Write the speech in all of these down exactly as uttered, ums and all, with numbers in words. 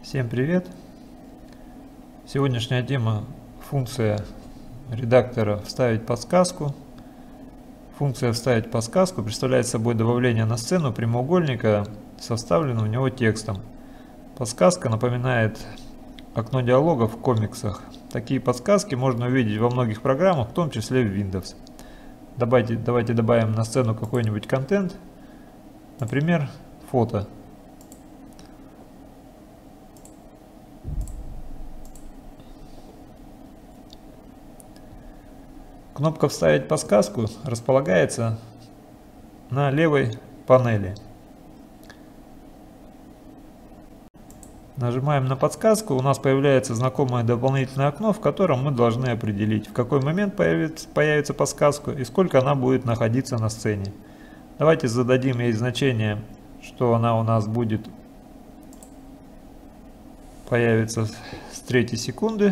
Всем привет! Сегодняшняя тема — функция редактора «Вставить подсказку». Функция «Вставить подсказку» представляет собой добавление на сцену прямоугольника со вставленным в него текстом. Подсказка напоминает окно диалога в комиксах. Такие подсказки можно увидеть во многих программах, в том числе в Windows. Давайте, давайте добавим на сцену какой-нибудь контент, например, фото. Кнопка «Вставить подсказку» располагается на левой панели. Нажимаем на подсказку, у нас появляется знакомое дополнительное окно, в котором мы должны определить, в какой момент появится, появится подсказка и сколько она будет находиться на сцене. Давайте зададим ей значение, что она у нас будет появиться с третьей секунды.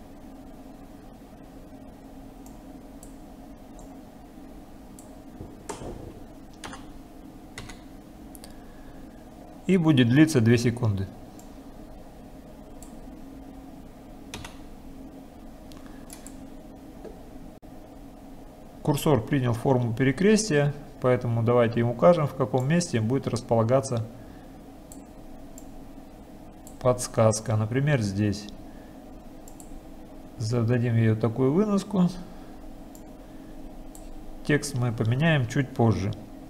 И будет длиться две секунды. Курсор принял форму перекрестия, поэтому давайте им укажем, в каком месте будет располагаться подсказка. Например, здесь. Зададим ее такую выноску. Текст мы поменяем чуть позже.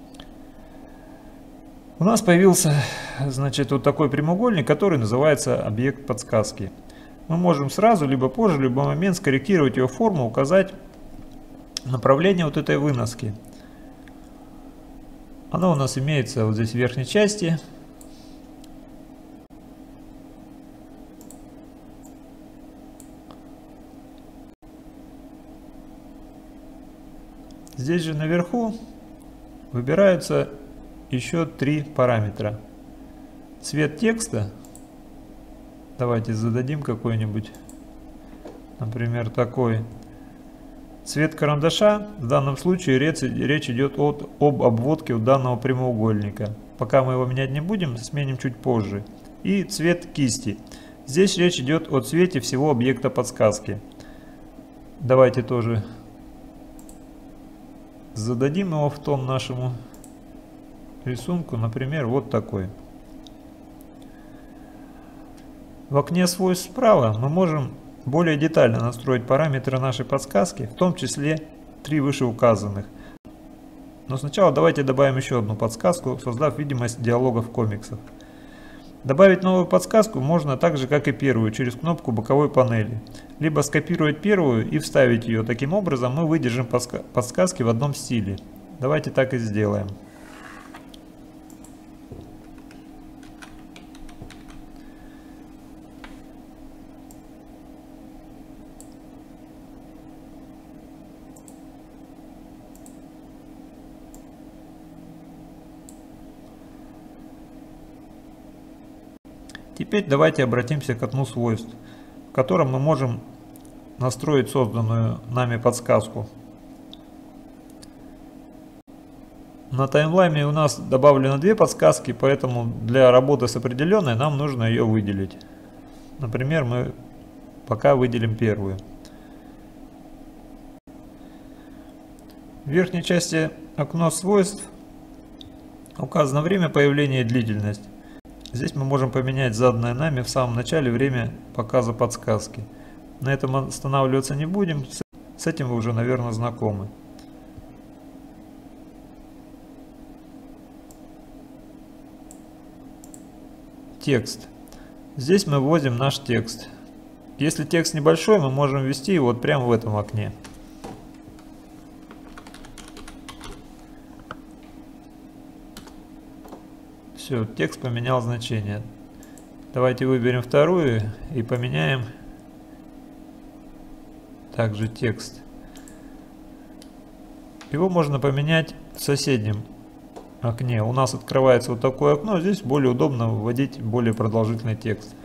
У нас появился, значит, вот такой прямоугольник, который называется объект подсказки. Мы можем сразу, либо позже, в любой момент скорректировать его форму, указать направление вот этой выноски. Оно у нас имеется вот здесь в верхней части. Здесь же наверху выбираются еще три параметра. Цвет текста. Давайте зададим какой-нибудь, например, такой. Цвет карандаша. В данном случае речь, речь идет от, об обводке у данного прямоугольника. Пока мы его менять не будем, сменим чуть позже. И цвет кисти. Здесь речь идет о цвете всего объекта подсказки. Давайте тоже зададим его в тон нашему рисунку, например, вот такой. В окне свойств справа мы можем более детально настроить параметры нашей подсказки, в том числе три вышеуказанных. Но сначала давайте добавим еще одну подсказку, создав видимость диалога в комиксах. Добавить новую подсказку можно так же, как и первую, через кнопку боковой панели. Либо скопировать первую и вставить ее. Таким образом мы выдержим подсказки в одном стиле. Давайте так и сделаем. Теперь давайте обратимся к окну свойств, в котором мы можем настроить созданную нами подсказку. На таймлайне у нас добавлено две подсказки, поэтому для работы с определенной нам нужно ее выделить. Например, мы пока выделим первую. В верхней части окна свойств указано время появления и длительность. Здесь мы можем поменять заданное нами в самом начале время показа подсказки. На этом останавливаться не будем, с этим вы уже, наверное, знакомы. Текст. Здесь мы вводим наш текст. Если текст небольшой, мы можем ввести его вот прямо в этом окне. Все, текст поменял значение. Давайте выберем вторую и поменяем также текст. Его можно поменять в соседнем окне. У нас открывается вот такое окно, здесь более удобно вводить более продолжительный текст.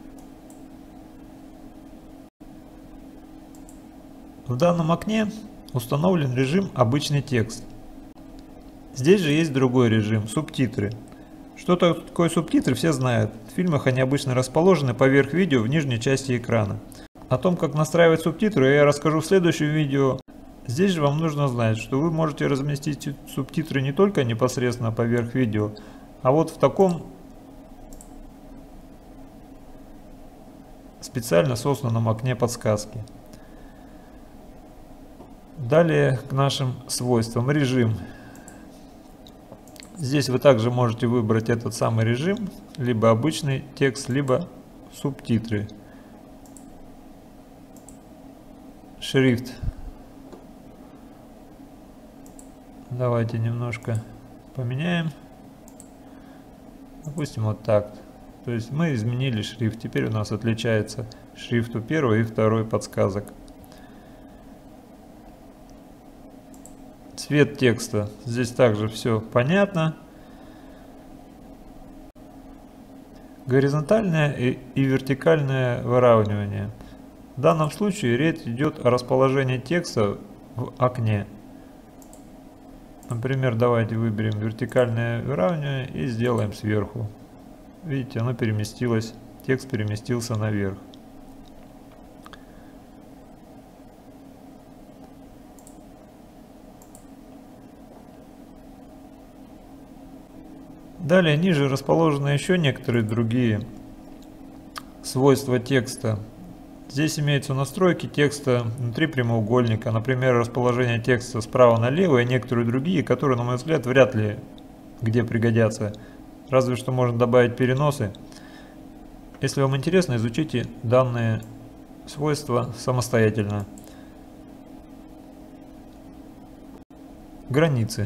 В данном окне установлен режим «Обычный текст». Здесь же есть другой режим – субтитры. Что такое субтитры, все знают. В фильмах они обычно расположены поверх видео в нижней части экрана. О том, как настраивать субтитры, я расскажу в следующем видео. Здесь же вам нужно знать, что вы можете разместить субтитры не только непосредственно поверх видео, а вот в таком специально созданном окне подсказки. Далее к нашим свойствам. Режим. Здесь вы также можете выбрать этот самый режим, либо обычный текст, либо субтитры. Шрифт. Давайте немножко поменяем. Допустим, вот так. То есть мы изменили шрифт. Теперь у нас отличается шрифт у первой и второй подсказок. Цвет текста. Здесь также все понятно. Горизонтальное и, и вертикальное выравнивание. В данном случае речь идет о расположении текста в окне. Например, давайте выберем вертикальное выравнивание и сделаем сверху. Видите, оно переместилось, текст переместился наверх. Далее ниже расположены еще некоторые другие свойства текста. Здесь имеются настройки текста внутри прямоугольника, например, расположение текста справа налево и некоторые другие, которые, на мой взгляд, вряд ли где пригодятся. Разве что можно добавить переносы. Если вам интересно, изучите данные свойства самостоятельно. Границы.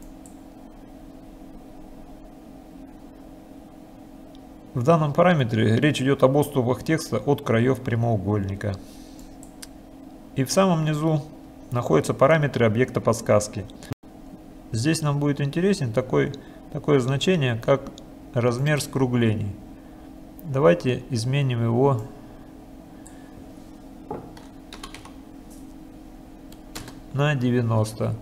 В данном параметре речь идет об отступах текста от краев прямоугольника. И в самом низу находятся параметры объекта подсказки. Здесь нам будет интересен такой, такое значение, как размер скруглений. Давайте изменим его на девяносто.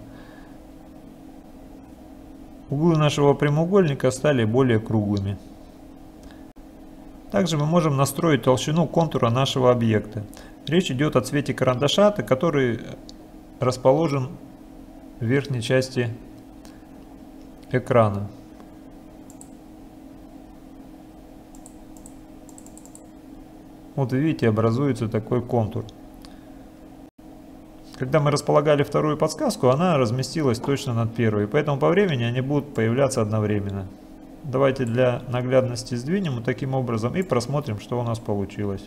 Углы нашего прямоугольника стали более круглыми. Также мы можем настроить толщину контура нашего объекта. Речь идет о цвете карандаша, который расположен в верхней части экрана. Вот видите, образуется такой контур. Когда мы располагали вторую подсказку, она разместилась точно над первой, поэтому по времени они будут появляться одновременно. Давайте для наглядности сдвинем вот таким образом и просмотрим, что у нас получилось.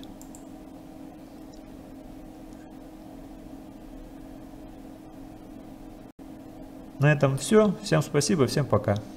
На этом все. Всем спасибо, всем пока.